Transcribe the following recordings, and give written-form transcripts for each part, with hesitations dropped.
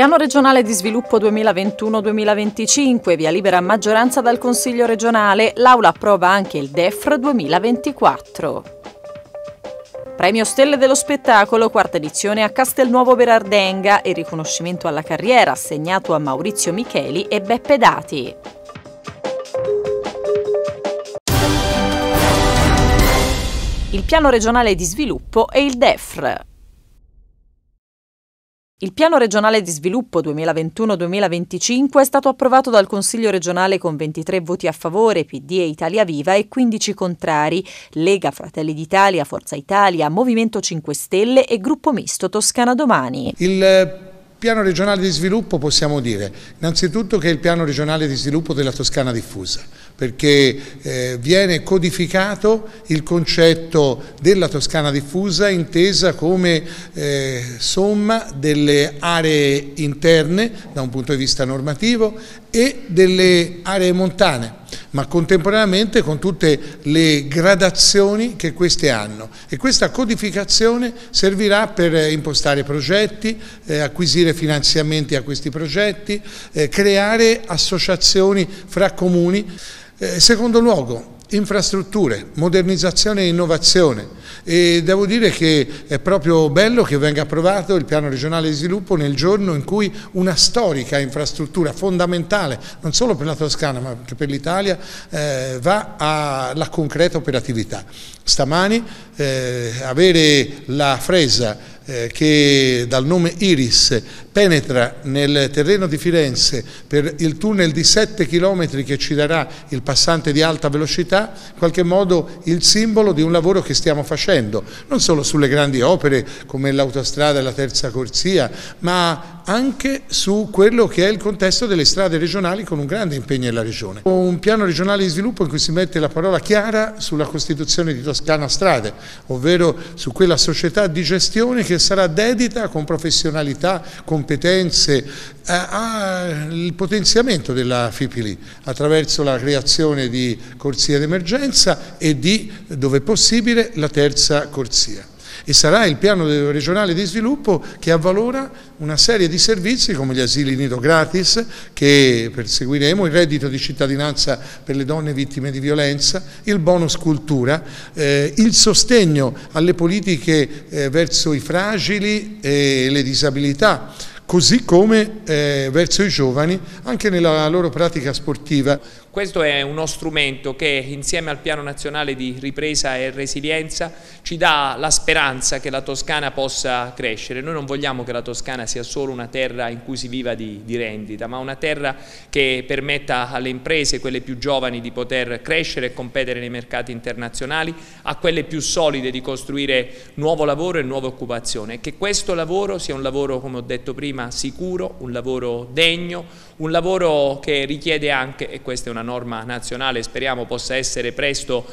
Piano regionale di sviluppo 2021-2025, via libera a maggioranza dal Consiglio regionale, l'Aula approva anche il DEFR 2024. Premio Stelle dello Spettacolo, quarta edizione a Castelnuovo Berardenga e riconoscimento alla carriera assegnato a Maurizio Micheli e Beppe Dati. Il Piano regionale di sviluppo e il DEFR. Il Piano regionale di sviluppo 2021-2025 è stato approvato dal Consiglio regionale con 23 voti a favore, PD e Italia Viva e 15 contrari, Lega, Fratelli d'Italia, Forza Italia, Movimento 5 Stelle e Gruppo Misto Toscana Domani. Il Piano regionale di sviluppo possiamo dire innanzitutto che è il piano regionale di sviluppo della Toscana diffusa, perché viene codificato il concetto della Toscana diffusa intesa come somma delle aree interne da un punto di vista normativo e delle aree montane, ma contemporaneamente con tutte le gradazioni che queste hanno, e questa codificazione servirà per impostare progetti, acquisire finanziamenti a questi progetti, creare associazioni fra comuni. Secondo luogo, infrastrutture, modernizzazione e innovazione, e devo dire che è proprio bello che venga approvato il piano regionale di sviluppo nel giorno in cui una storica infrastruttura fondamentale non solo per la Toscana ma anche per l'Italia va alla concreta operatività. Stamani avere la fresa che dal nome Iris penetra nel terreno di Firenze per il tunnel di 7 km che ci darà il passante di alta velocità, in qualche modo il simbolo di un lavoro che stiamo facendo, non solo sulle grandi opere come l'autostrada e la terza corsia, ma anche su quello che è il contesto delle strade regionali con un grande impegno della Regione. Un piano regionale di sviluppo in cui si mette la parola chiara sulla costituzione di Toscana Strade, ovvero su quella società di gestione che sarà dedita con professionalità, competenze al potenziamento della FIPILI attraverso la creazione di corsie d'emergenza e di, dove possibile, la terza corsia. E sarà il piano regionale di sviluppo che avvalora una serie di servizi come gli asili nido gratis che perseguiremo, il reddito di cittadinanza per le donne vittime di violenza, il bonus cultura, il sostegno alle politiche verso i fragili e le disabilità, così come verso i giovani anche nella loro pratica sportiva. Questo è uno strumento che insieme al Piano Nazionale di Ripresa e Resilienza ci dà la speranza che la Toscana possa crescere. Noi non vogliamo che la Toscana sia solo una terra in cui si viva di rendita, ma una terra che permetta alle imprese, quelle più giovani, di poter crescere e competere nei mercati internazionali, a quelle più solide di costruire nuovo lavoro e nuova occupazione, e che questo lavoro sia un lavoro, come ho detto prima, sicuro, un lavoro degno, un lavoro che richiede anche, e questa è una norma nazionale, speriamo possa essere presto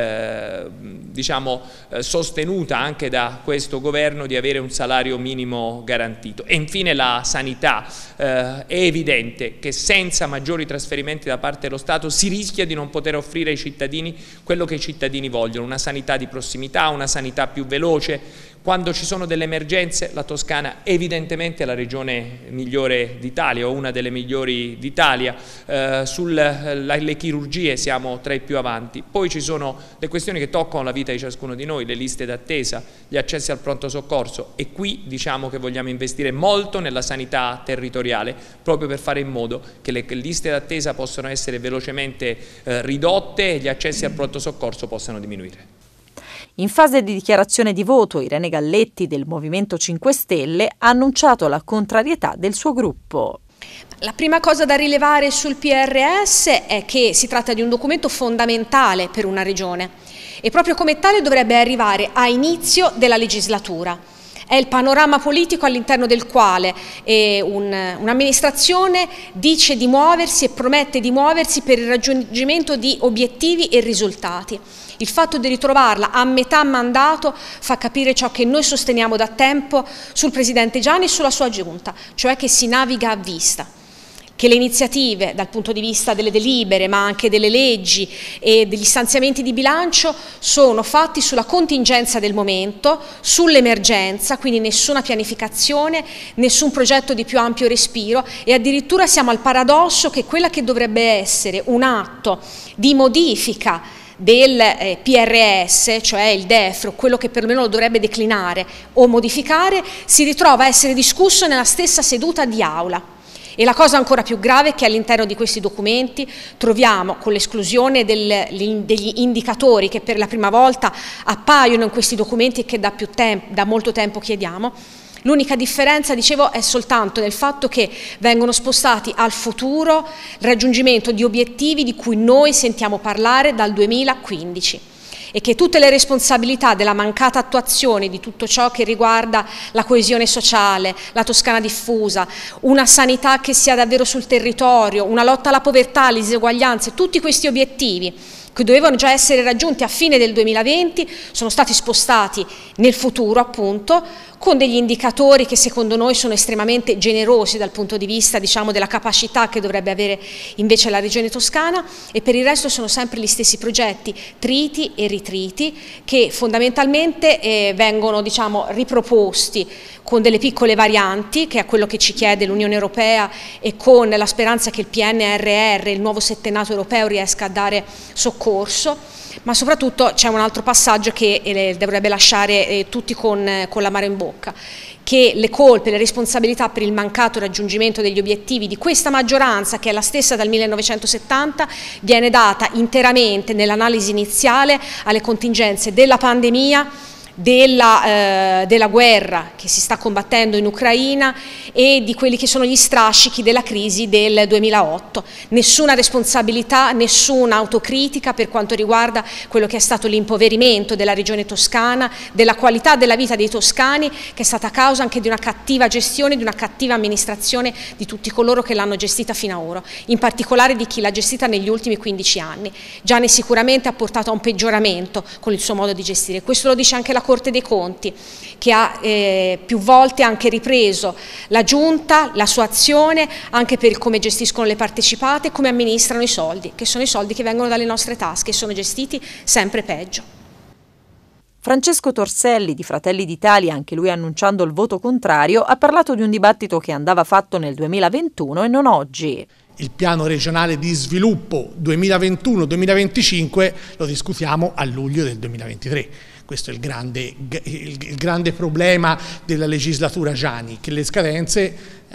sostenuta anche da questo governo, di avere un salario minimo garantito. E infine la sanità. È evidente che senza maggiori trasferimenti da parte dello Stato si rischia di non poter offrire ai cittadini quello che i cittadini vogliono, una sanità di prossimità, una sanità più veloce. Quando ci sono delle emergenze, la Toscana evidentemente è la regione migliore d'Italia o una delle migliori d'Italia. Sulle chirurgie siamo tra i più avanti. Poi ci sono le questioni che toccano la vita di ciascuno di noi, le liste d'attesa, gli accessi al pronto soccorso, e qui diciamo che vogliamo investire molto nella sanità territoriale proprio per fare in modo che le liste d'attesa possano essere velocemente ridotte e gli accessi al pronto soccorso possano diminuire. In fase di dichiarazione di voto, Irene Galletti del Movimento 5 Stelle ha annunciato la contrarietà del suo gruppo. La prima cosa da rilevare sul PRS è che si tratta di un documento fondamentale per una regione e proprio come tale dovrebbe arrivare a inizio della legislatura. È il panorama politico all'interno del quale un'amministrazione dice di muoversi e promette di muoversi per il raggiungimento di obiettivi e risultati. Il fatto di ritrovarla a metà mandato fa capire ciò che noi sosteniamo da tempo sul Presidente Gianni e sulla sua giunta, cioè che si naviga a vista. che le iniziative dal punto di vista delle delibere ma anche delle leggi e degli stanziamenti di bilancio sono fatti sulla contingenza del momento, sull'emergenza, quindi nessuna pianificazione, nessun progetto di più ampio respiro e addirittura siamo al paradosso che quella che dovrebbe essere un atto di modifica del PRS, cioè il DEF, quello che perlomeno lo dovrebbe declinare o modificare, si ritrova a essere discusso nella stessa seduta di aula. E la cosa ancora più grave è che all'interno di questi documenti troviamo, con l'esclusione degli indicatori che per la prima volta appaiono in questi documenti e che da molto tempo chiediamo, l'unica differenza, dicevo, è soltanto nel fatto che vengono spostati al futuro il raggiungimento di obiettivi di cui noi sentiamo parlare dal 2015. E che tutte le responsabilità della mancata attuazione di tutto ciò che riguarda la coesione sociale, la Toscana diffusa, una sanità che sia davvero sul territorio, una lotta alla povertà, alle diseguaglianze, tutti questi obiettivi che dovevano già essere raggiunti a fine del 2020 sono stati spostati nel futuro, appunto, con degli indicatori che secondo noi sono estremamente generosi dal punto di vista, diciamo, della capacità che dovrebbe avere invece la Regione Toscana, e per il resto sono sempre gli stessi progetti triti e ritriti che fondamentalmente vengono, diciamo, riproposti con delle piccole varianti, che è quello che ci chiede l'Unione Europea, e con la speranza che il PNRR, il nuovo settennato europeo, riesca a dare soccorso. Ma soprattutto c'è un altro passaggio che dovrebbe lasciare tutti con l'amaro in bocca, che le colpe, le responsabilità per il mancato raggiungimento degli obiettivi di questa maggioranza, che è la stessa dal 1970, viene data interamente nell'analisi iniziale alle contingenze della pandemia, della guerra che si sta combattendo in Ucraina e di quelli che sono gli strascichi della crisi del 2008. Nessuna responsabilità, nessuna autocritica per quanto riguarda quello che è stato l'impoverimento della regione toscana, della qualità della vita dei toscani, che è stata causa anche di una cattiva gestione, di una cattiva amministrazione di tutti coloro che l'hanno gestita fino ad ora, in particolare di chi l'ha gestita negli ultimi 15 anni. Gianni sicuramente ha portato a un peggioramento con il suo modo di gestire. Questo lo dice anche la Corte dei Conti, che ha più volte anche ripreso la Giunta, la sua azione, anche per come gestiscono le partecipate, come amministrano i soldi, che sono i soldi che vengono dalle nostre tasche e sono gestiti sempre peggio. Francesco Torselli di Fratelli d'Italia, anche lui annunciando il voto contrario, ha parlato di un dibattito che andava fatto nel 2021 e non oggi. Il piano regionale di sviluppo 2021-2025 lo discutiamo a luglio del 2023. Questo è il grande problema della legislatura Giani, che le scadenze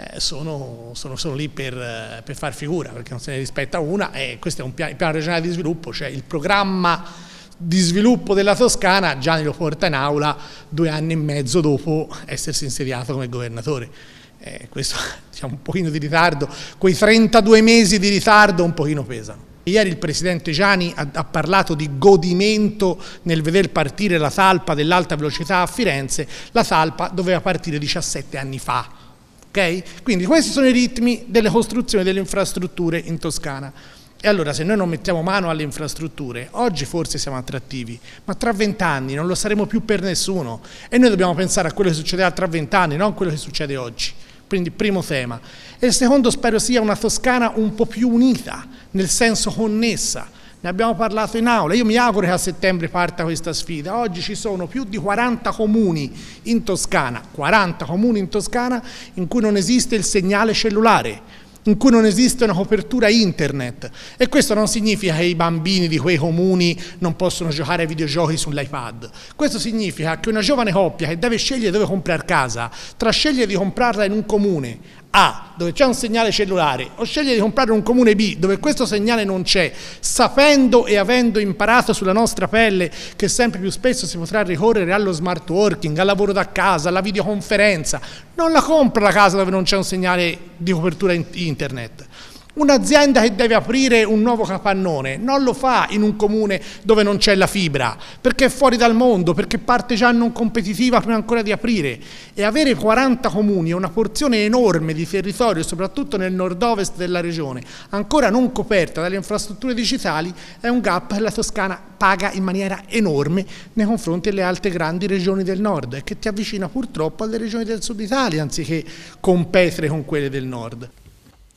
sono lì per far figura, perché non se ne rispetta una, e questo è il piano regionale di sviluppo, cioè il programma di sviluppo della Toscana. Giani lo porta in aula 2 anni e mezzo dopo essersi insediato come governatore. Questo, diciamo, un pochino di ritardo, quei 32 mesi di ritardo un pochino pesano. Ieri il presidente Giani ha parlato di godimento nel veder partire la talpa dell'alta velocità a Firenze. La talpa doveva partire 17 anni fa. Okay? Quindi questi sono i ritmi delle costruzioni delle infrastrutture in Toscana. E allora, se noi non mettiamo mano alle infrastrutture, oggi forse siamo attrattivi, ma tra 20 anni non lo saremo più per nessuno. E noi dobbiamo pensare a quello che succederà tra 20 anni, non a quello che succede oggi. Quindi primo tema. E il secondo spero sia una Toscana un po' più unita, nel senso connessa. Ne abbiamo parlato in aula, io mi auguro che a settembre parta questa sfida. Oggi ci sono più di 40 comuni in Toscana, 40 comuni in Toscana in cui non esiste il segnale cellulare, in cui non esiste una copertura internet, e questo non significa che i bambini di quei comuni non possono giocare ai videogiochi sull'iPad. Questo significa che una giovane coppia che deve scegliere dove comprare casa, tra scegliere di comprarla in un comune A, dove c'è un segnale cellulare, o scegliere di comprare in un comune B, dove questo segnale non c'è, sapendo e avendo imparato sulla nostra pelle che sempre più spesso si potrà ricorrere allo smart working, al lavoro da casa, alla videoconferenza, non la compra la casa dove non c'è un segnale di copertura internet. Un'azienda che deve aprire un nuovo capannone non lo fa in un comune dove non c'è la fibra, perché è fuori dal mondo, perché parte già non competitiva prima ancora di aprire. E avere 40 comuni e una porzione enorme di territorio, soprattutto nel nord-ovest della regione, ancora non coperta dalle infrastrutture digitali, è un gap che la Toscana paga in maniera enorme nei confronti delle altre grandi regioni del nord, e che ti avvicina purtroppo alle regioni del sud Italia, anziché competere con quelle del nord.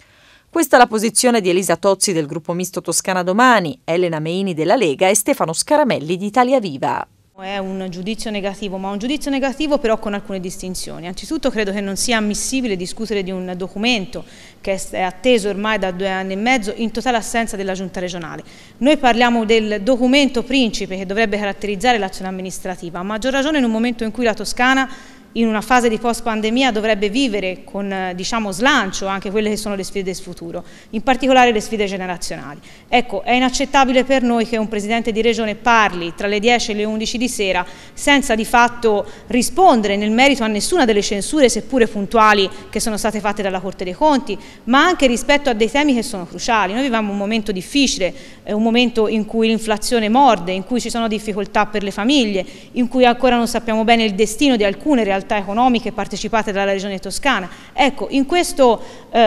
Questa è la posizione di Elisa Tozzi del gruppo misto Toscana Domani, Elena Meini della Lega e Stefano Scaramelli di Italia Viva. È un giudizio negativo, ma un giudizio negativo però con alcune distinzioni. Anzitutto credo che non sia ammissibile discutere di un documento che è atteso ormai da 2 anni e mezzo in totale assenza della Giunta regionale. Noi parliamo del documento principe che dovrebbe caratterizzare l'azione amministrativa, a maggior ragione in un momento in cui la Toscana in una fase di post-pandemia dovrebbe vivere con slancio anche quelle che sono le sfide del futuro, in particolare le sfide generazionali. Ecco, è inaccettabile per noi che un Presidente di Regione parli tra le 10 e le 11 di sera senza di fatto rispondere nel merito a nessuna delle censure, seppure puntuali, che sono state fatte dalla Corte dei Conti, ma anche rispetto a dei temi che sono cruciali. Noi viviamo un momento difficile, un momento in cui l'inflazione morde, in cui ci sono difficoltà per le famiglie, in cui ancora non sappiamo bene il destino di alcune realtà economiche partecipate dalla Regione Toscana. Ecco, in questo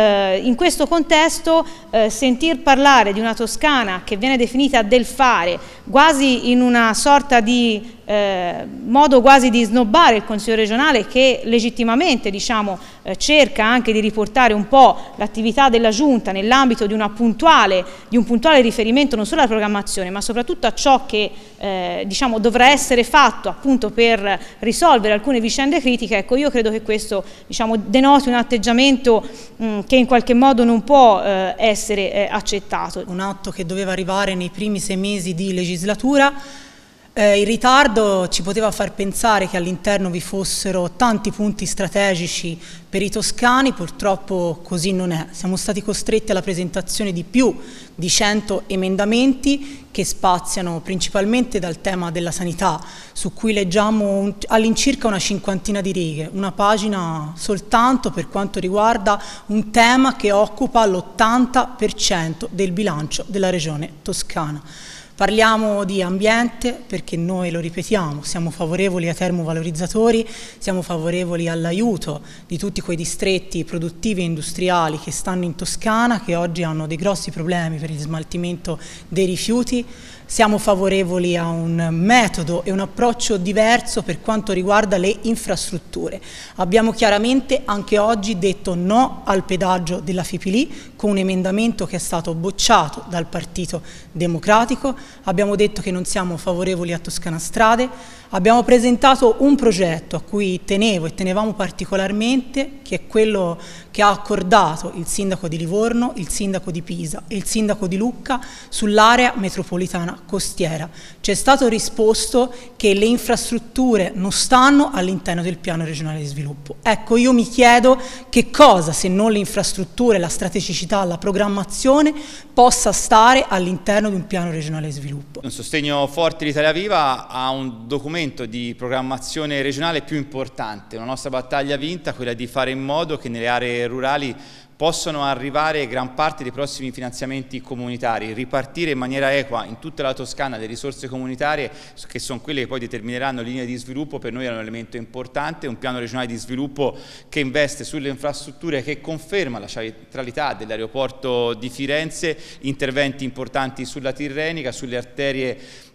contesto sentir parlare di una Toscana che viene definita del fare, quasi in una sorta di modo quasi di snobbare il Consiglio regionale che legittimamente cerca anche di riportare un po' l'attività della Giunta nell'ambito di un puntuale riferimento non solo alla programmazione ma soprattutto a ciò che dovrà essere fatto appunto per risolvere alcune vicende critiche. Ecco, io credo che questo denoti un atteggiamento che in qualche modo non può essere accettato. Un atto che doveva arrivare nei primi 6 mesi di legislatura. Il ritardo ci poteva far pensare che all'interno vi fossero tanti punti strategici per i toscani, purtroppo così non è. Siamo stati costretti alla presentazione di più di 100 emendamenti che spaziano principalmente dal tema della sanità, su cui leggiamo all'incirca una 50ina di righe, una pagina soltanto per quanto riguarda un tema che occupa l'80% del bilancio della Regione Toscana. Parliamo di ambiente perché noi, lo ripetiamo, siamo favorevoli ai termovalorizzatori, siamo favorevoli all'aiuto di tutti quei distretti produttivi e industriali che stanno in Toscana, che oggi hanno dei grossi problemi per il smaltimento dei rifiuti. Siamo favorevoli a un metodo e un approccio diverso per quanto riguarda le infrastrutture. Abbiamo chiaramente anche oggi detto no al pedaggio della FIPILI con un emendamento che è stato bocciato dal Partito Democratico. Abbiamo detto che non siamo favorevoli a Toscana Strade. Abbiamo presentato un progetto a cui tenevo e tenevamo particolarmente, che è quello che ha accordato il sindaco di Livorno, il sindaco di Pisa e il sindaco di Lucca sull'area metropolitana costiera. Ci è stato risposto che le infrastrutture non stanno all'interno del piano regionale di sviluppo. Ecco, io mi chiedo che cosa, se non le infrastrutture, la strategicità, la programmazione, possa stare all'interno di un piano regionale di sviluppo. Un sostegno forte di Italia Viva a un documento di programmazione regionale più importante, una nostra battaglia vinta, quella di fare in modo che nelle aree rurali possano arrivare gran parte dei prossimi finanziamenti comunitari, ripartire in maniera equa in tutta la Toscana le risorse comunitarie che sono quelle che poi determineranno linee di sviluppo. Per noi è un elemento importante, un piano regionale di sviluppo che investe sulle infrastrutture, che conferma la centralità dell'aeroporto di Firenze, interventi importanti sulla Tirrenica, sulle arterie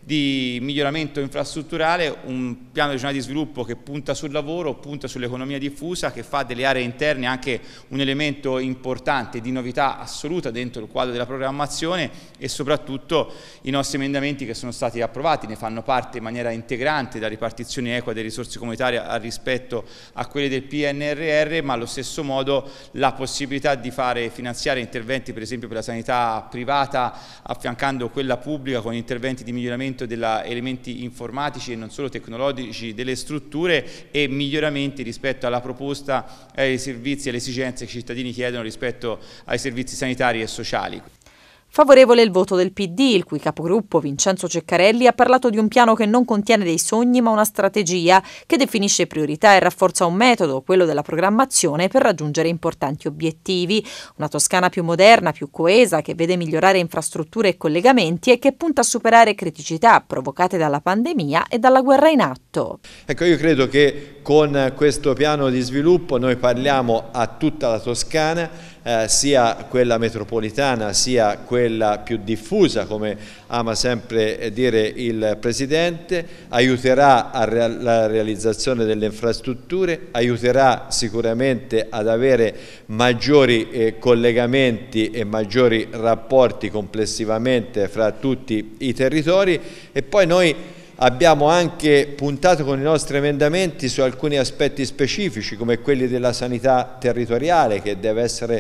di miglioramento infrastrutturale, un piano regionale di sviluppo che punta sul lavoro, punta sull'economia diffusa, che fa delle aree interne anche un elemento importante di novità assoluta dentro il quadro della programmazione, e soprattutto i nostri emendamenti che sono stati approvati ne fanno parte in maniera integrante, da ripartizione equa delle risorse comunitarie al rispetto a quelle del PNRR, ma allo stesso modo la possibilità di fare finanziare interventi per esempio per la sanità privata affiancando quella pubblica con interventi di miglioramento degli elementi informatici e non solo tecnologici delle strutture, e miglioramenti rispetto alla proposta ai servizi e alle esigenze che i cittadini chiedono rispetto ai servizi sanitari e sociali. Favorevole il voto del PD, il cui capogruppo Vincenzo Ceccarelli ha parlato di un piano che non contiene dei sogni ma una strategia che definisce priorità e rafforza un metodo, quello della programmazione, per raggiungere importanti obiettivi. Una Toscana più moderna, più coesa, che vede migliorare infrastrutture e collegamenti e che punta a superare criticità provocate dalla pandemia e dalla guerra in atto. Ecco, io credo che con questo piano di sviluppo noi parliamo a tutta la Toscana sia quella metropolitana sia quella più diffusa, come ama sempre dire il Presidente, aiuterà alla realizzazione delle infrastrutture, aiuterà sicuramente ad avere maggiori collegamenti e maggiori rapporti complessivamente fra tutti i territori. E poi noi abbiamo anche puntato con i nostri emendamenti su alcuni aspetti specifici, come quelli della sanità territoriale, che deve essere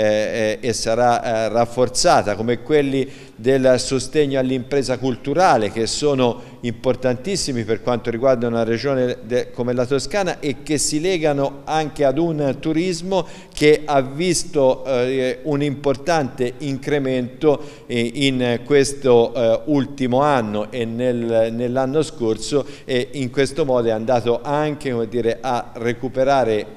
e sarà rafforzata, come quelli del sostegno all'impresa culturale, che sono importantissimi per quanto riguarda una regione come la Toscana e che si legano anche ad un turismo che ha visto un importante incremento in questo ultimo anno e nell'anno scorso, e in questo modo è andato anche, come dire, a recuperare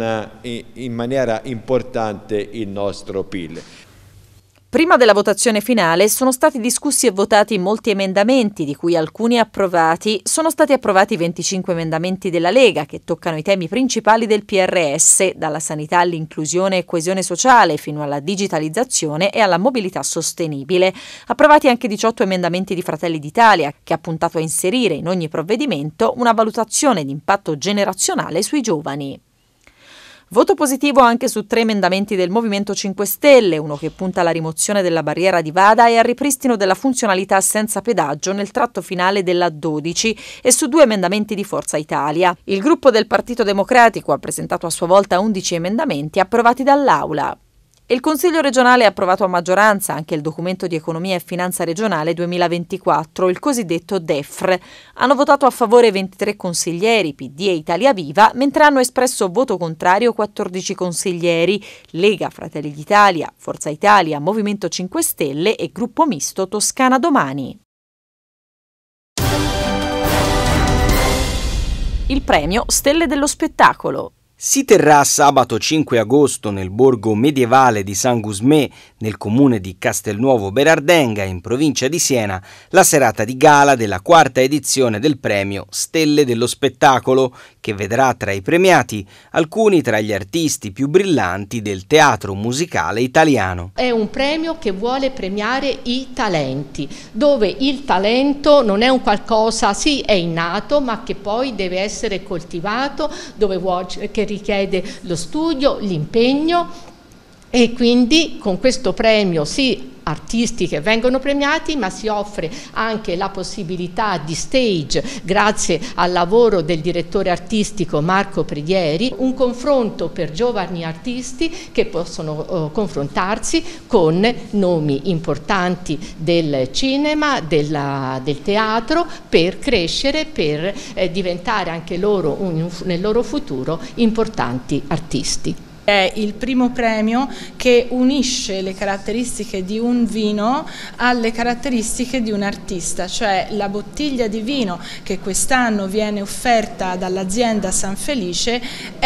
in maniera importante il nostro PIL. Prima della votazione finale sono stati discussi e votati molti emendamenti, di cui alcuni approvati. Sono stati approvati 25 emendamenti della Lega che toccano i temi principali del PRS, dalla sanità all'inclusione e coesione sociale fino alla digitalizzazione e alla mobilità sostenibile. Approvati anche 18 emendamenti di Fratelli d'Italia, che ha puntato a inserire in ogni provvedimento una valutazione di impatto generazionale sui giovani. Voto positivo anche su 3 emendamenti del Movimento 5 Stelle, uno che punta alla rimozione della barriera di Vada e al ripristino della funzionalità senza pedaggio nel tratto finale della 12, e su 2 emendamenti di Forza Italia. Il gruppo del Partito Democratico ha presentato a sua volta 11 emendamenti approvati dall'Aula. Il Consiglio regionale ha approvato a maggioranza anche il documento di economia e finanza regionale 2024, il cosiddetto DEFR. Hanno votato a favore 23 consiglieri, PD e Italia Viva, mentre hanno espresso voto contrario 14 consiglieri, Lega, Fratelli d'Italia, Forza Italia, Movimento 5 Stelle e Gruppo Misto Toscana Domani. Il premio Stelle dello Spettacolo. Si terrà sabato 5 agosto nel borgo medievale di San Gusmè, nel comune di Castelnuovo Berardenga, in provincia di Siena, la serata di gala della 4ª edizione del premio Stelle dello Spettacolo, che vedrà tra i premiati alcuni tra gli artisti più brillanti del teatro musicale italiano. È un premio che vuole premiare i talenti, dove il talento non è un qualcosa, sì, è innato, ma che poi deve essere coltivato, che richiede lo studio, l'impegno, e quindi con questo premio sì, artisti che vengono premiati, ma si offre anche la possibilità di stage, grazie al lavoro del direttore artistico Marco Predieri, un confronto per giovani artisti che possono confrontarsi con nomi importanti del cinema, del teatro, per crescere, per diventare anche loro nel loro futuro importanti artisti. È il primo premio che unisce le caratteristiche di un vino alle caratteristiche di un artista, cioè la bottiglia di vino che quest'anno viene offerta dall'azienda San Felice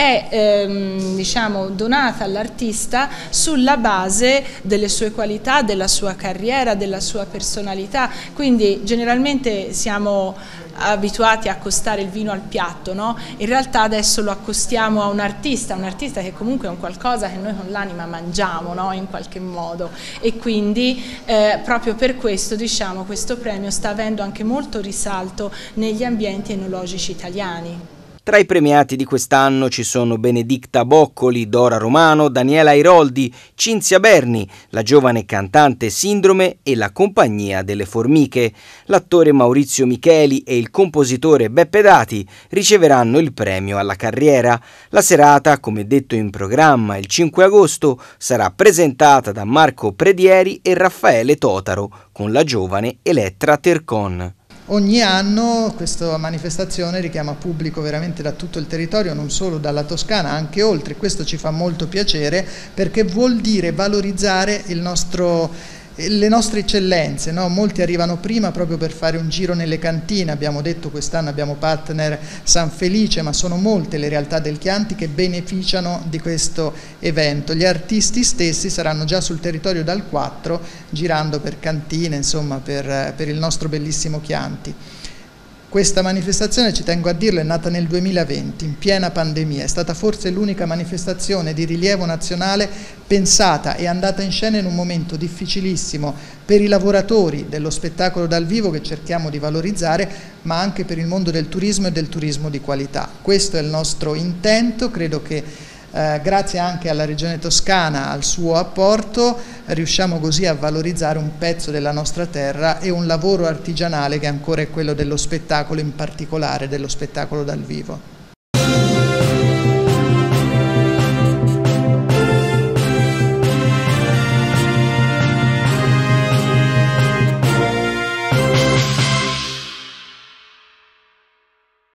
è diciamo, donata all'artista sulla base delle sue qualità, della sua carriera, della sua personalità. Quindi generalmente siamo abituati a accostare il vino al piatto, no? In realtà adesso lo accostiamo a un artista che comunque è un qualcosa che noi con l'anima mangiamo, no? In qualche modo, e quindi proprio per questo, diciamo, questo premio sta avendo anche molto risalto negli ambienti enologici italiani. Tra i premiati di quest'anno ci sono Benedicta Boccoli, Dora Romano, Daniela Airoldi, Cinzia Berni, la giovane cantante Sindrome e la Compagnia delle Formiche. L'attore Maurizio Micheli e il compositore Beppe Dati riceveranno il premio alla carriera. La serata, come detto in programma il 5 agosto, sarà presentata da Marco Predieri e Raffaele Totaro con la giovane Elettra Tercon. Ogni anno questa manifestazione richiama pubblico veramente da tutto il territorio, non solo dalla Toscana, anche oltre. Questo ci fa molto piacere perché vuol dire valorizzare le nostre eccellenze, no? Molti arrivano prima proprio per fare un giro nelle cantine. Abbiamo detto quest'anno abbiamo partner San Felice, ma sono molte le realtà del Chianti che beneficiano di questo evento. Gli artisti stessi saranno già sul territorio dal 4, girando per cantine, insomma per il nostro bellissimo Chianti. Questa manifestazione, ci tengo a dirlo, è nata nel 2020, in piena pandemia, è stata forse l'unica manifestazione di rilievo nazionale pensata e andata in scena in un momento difficilissimo per i lavoratori dello spettacolo dal vivo che cerchiamo di valorizzare, ma anche per il mondo del turismo e del turismo di qualità. Questo è il nostro intento, credo che grazie anche alla Regione Toscana, al suo apporto, riusciamo così a valorizzare un pezzo della nostra terra e un lavoro artigianale che ancora è quello dello spettacolo, in particolare dello spettacolo dal vivo.